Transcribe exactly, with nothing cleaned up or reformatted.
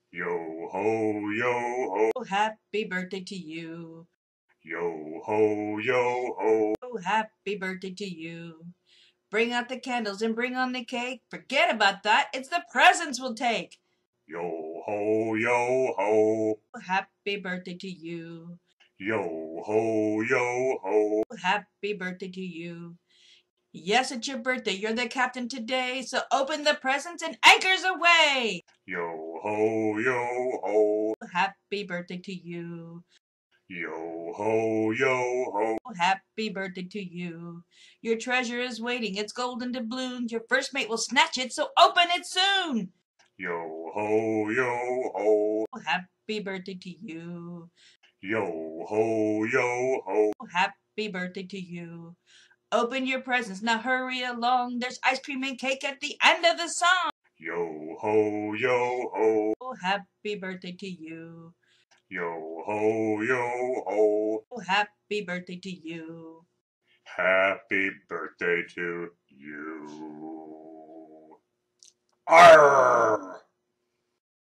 Yo ho, yo ho. Happy birthday to you. Yo ho, yo ho. Happy birthday to you. Bring out the candles and bring on the cake. Forget about that. It's the presents we'll take. Yo ho, yo ho. Happy birthday to you. Yo ho, yo ho. Happy birthday to you. Yes, it's your birthday. You're the captain today. So open the presents and anchors away. Yo ho, yo ho. Happy birthday to you. Yo ho, yo ho. Happy birthday to you. Your treasure is waiting. It's golden doubloons. Your first mate will snatch it, so open it soon. Yo ho, yo ho. Happy birthday to you. Yo ho, yo ho. Happy birthday to you. Open your presents. Now hurry along. There's ice cream and cake at the end of the song. Yo ho, yo ho. Happy birthday to you. Yo ho, yo ho. Happy birthday to you. Happy birthday to you. Arr!